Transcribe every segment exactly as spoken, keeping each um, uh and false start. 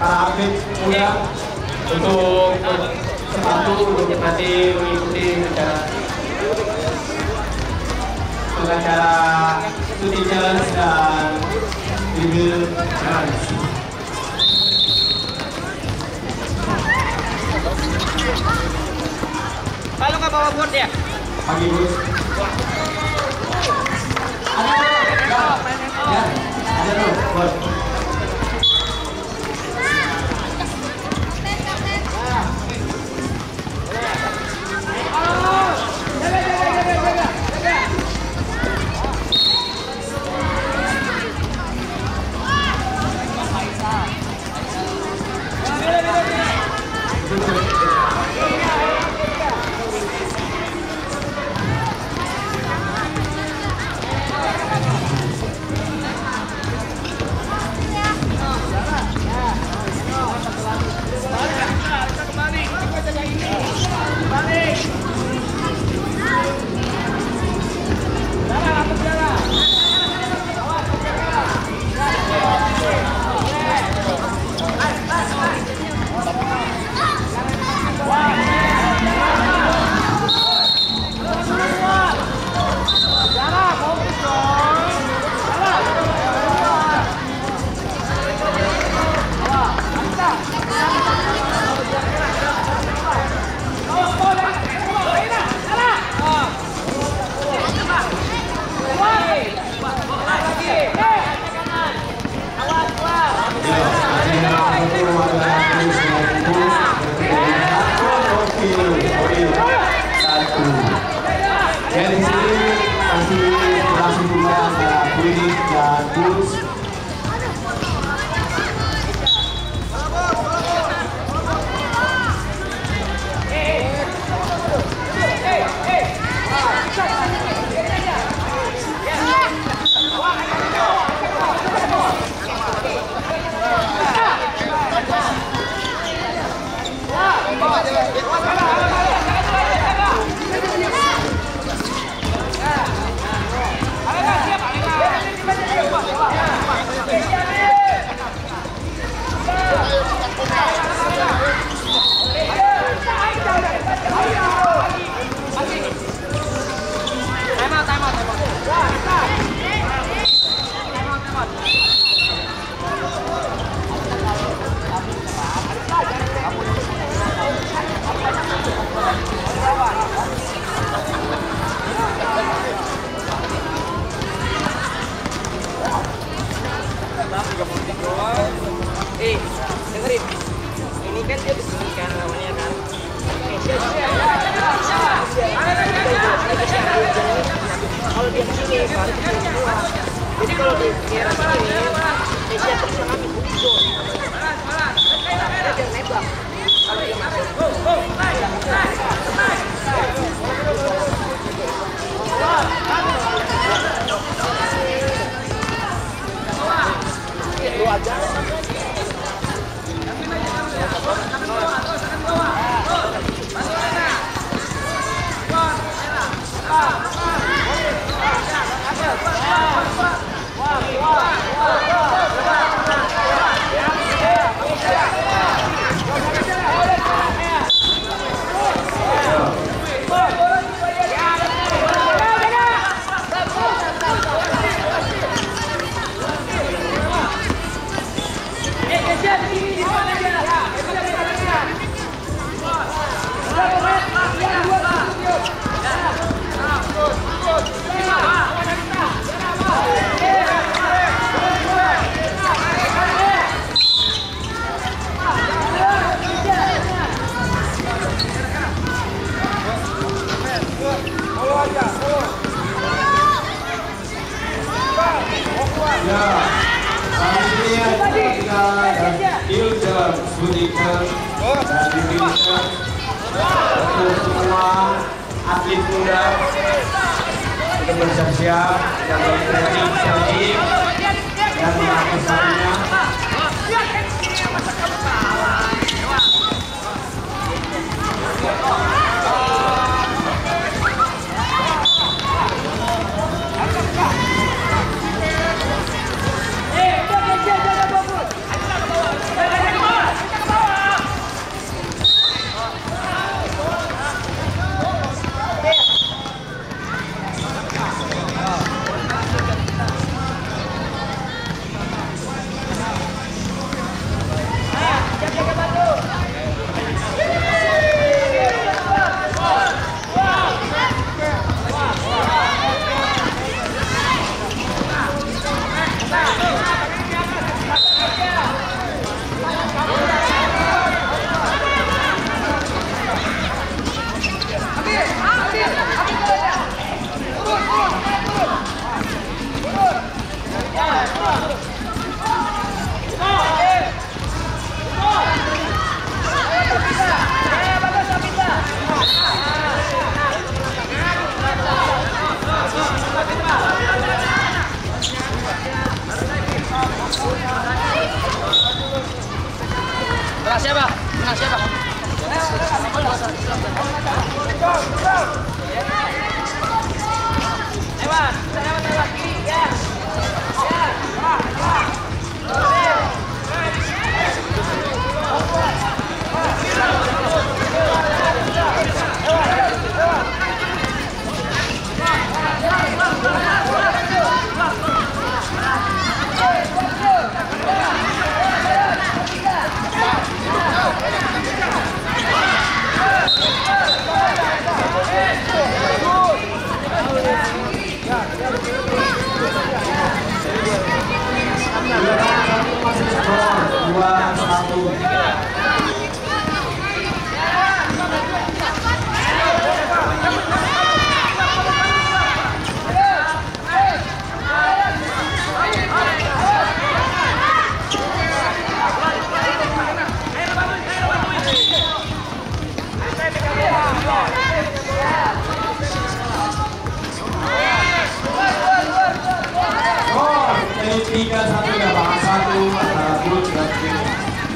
para atlet muda untuk sepatu untuk nanti mengikuti acara acara studi challenge dan review challenge. Kalau nggak bawa board ya? Pagi bos. Ada, ada, ya, ada tuh board. Dari sini masih berlangsung juga antara British dan Bulls. Eh, dengerin. Ini kan dia begini kan namanya kan. Kalau dia kesini, baru kesini semua. Jadi kalau di daerah sini, Asia bisa ngambil video. Dia biar nembak. Kalau dia masuk. Lu aja. Ya, kali ini kita dan Ilja Budika dan Indonesia untuk semua atlet muda untuk bersiap-siap dan bertraining selfie dan mengaku satunya. Hey, Menang siapa? Menang siapa? Lewat, lewat, lewat kiri, ya. dua satu. Tiga satu lapangan satu antara Bulls dan Kings.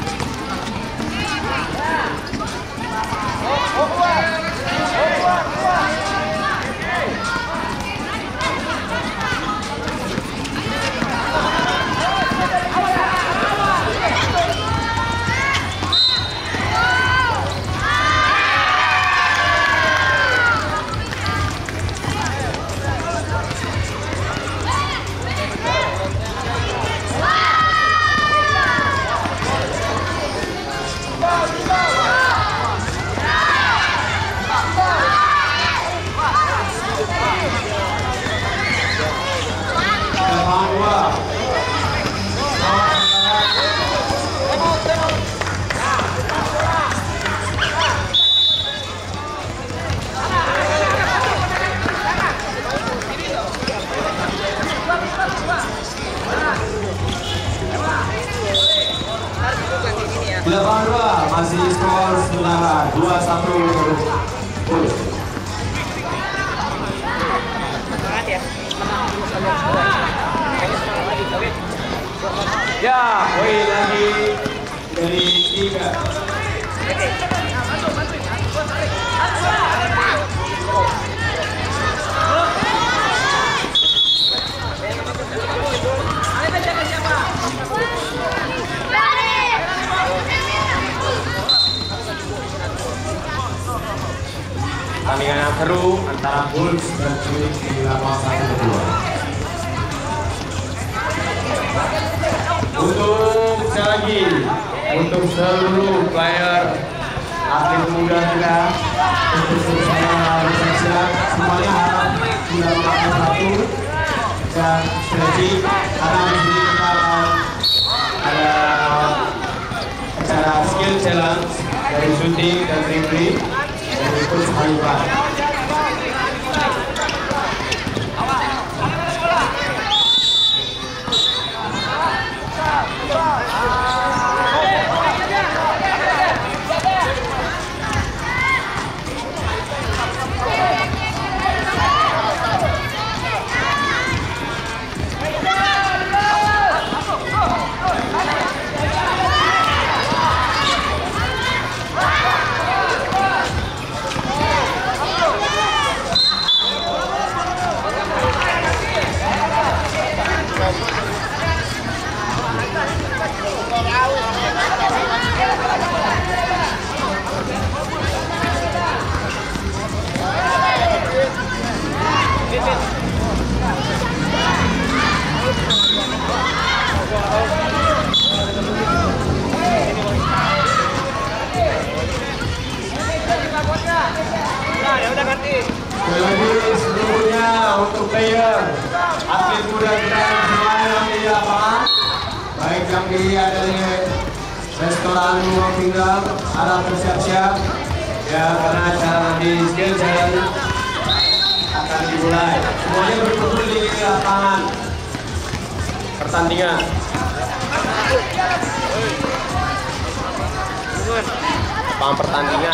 Delapan dua masih skor sementara dua satu untuk Bulls. Ya, poin lagi dari tiga. Pertandingan yang seru antara Bulls dan Kings di lapangan satu kedua. Untuk sekali lagi, untuk seluruh player atlet muda kita, untuk bersama bersiap semuanya harap sudah melakukan satu dan stretching karena di sini kita akan ada acara skill challenge dari shooting dan dribbling. Terus Haiwan. Lagi seluruhnya untuk player atlet muda kita semua yang di lapangan, baik yang kiri ada di restoran Rumah Pinggang, harap bersiap-siap ya karena acara nanti skill challenge akan dimulai. Semuanya berkumpul di lapangan pertandingan. Lapangan pertandingan.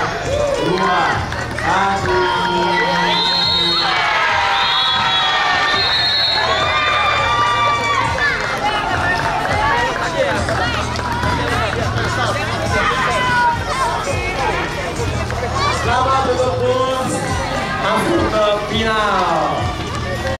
dua, satu. Selamat bertepuk masuk ke final.